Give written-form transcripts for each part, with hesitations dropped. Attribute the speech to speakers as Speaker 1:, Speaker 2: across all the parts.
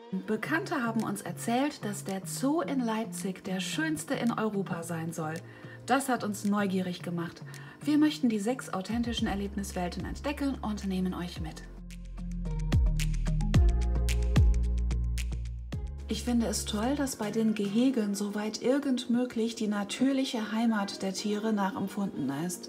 Speaker 1: Bekannte haben uns erzählt, dass der Zoo in Leipzig der schönste in Europa sein soll. Das hat uns neugierig gemacht. Wir möchten die 6 authentischen Erlebniswelten entdecken und nehmen euch mit. Ich finde es toll, dass bei den Gehegen soweit irgend möglich die natürliche Heimat der Tiere nachempfunden ist.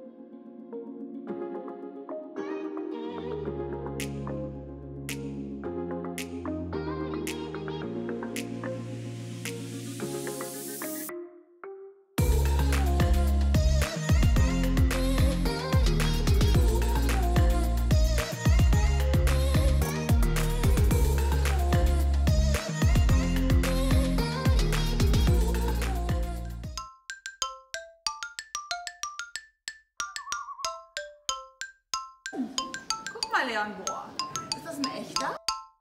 Speaker 1: Guck mal, Leon, boah. Ist das ein echter?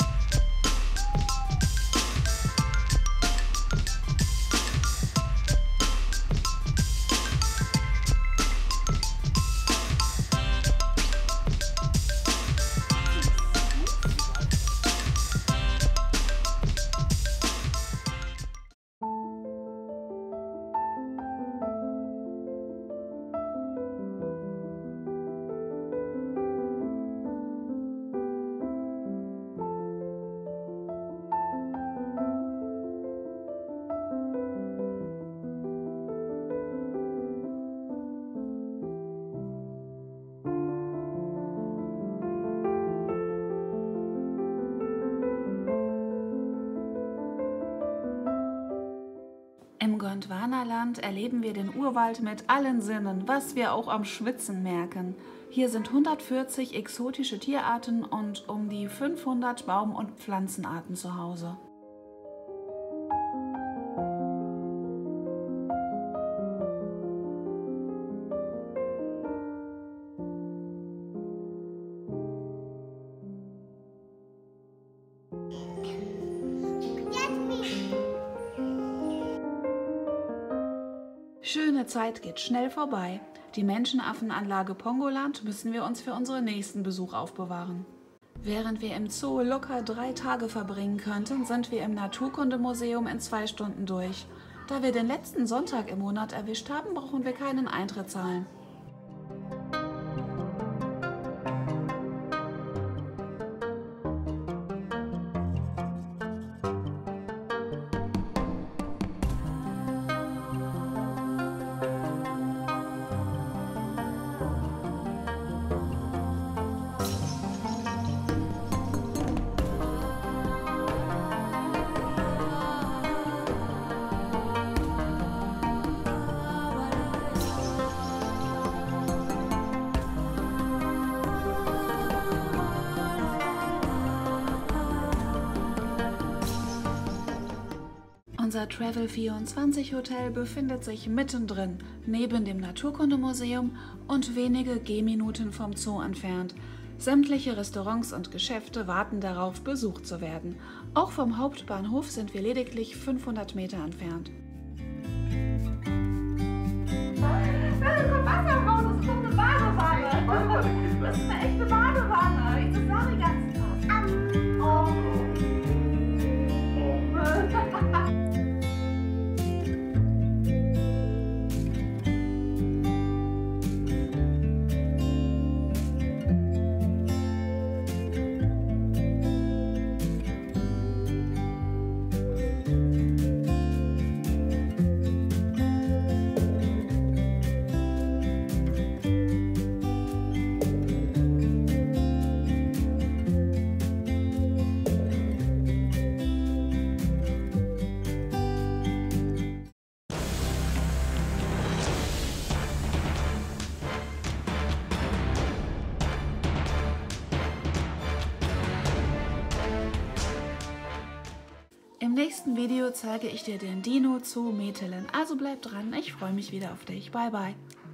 Speaker 1: Im Gondwanaland erleben wir den Urwald mit allen Sinnen, was wir auch am Schwitzen merken. Hier sind 140 exotische Tierarten und um die 500 Baum- und Pflanzenarten zu Hause. Schöne Zeit geht schnell vorbei. Die Menschenaffenanlage Pongoland müssen wir uns für unseren nächsten Besuch aufbewahren. Während wir im Zoo locker 3 Tage verbringen könnten, sind wir im Naturkundemuseum in 2 Stunden durch. Da wir den letzten Sonntag im Monat erwischt haben, brauchen wir keinen Eintritt zahlen. Unser Travel24 Hotel befindet sich mittendrin, neben dem Naturkundemuseum und wenige Gehminuten vom Zoo entfernt. Sämtliche Restaurants und Geschäfte warten darauf, besucht zu werden. Auch vom Hauptbahnhof sind wir lediglich 500 Meter entfernt.
Speaker 2: Da kommt Wasser raus, das kommt eine Badewanne. Das ist eine echte Badewanne. Ich sage den ganzen Tag. Oh.
Speaker 1: Im nächsten Video zeige ich dir den Dino Zoo Metelen. Also bleib dran, ich freue mich wieder auf dich. Bye bye.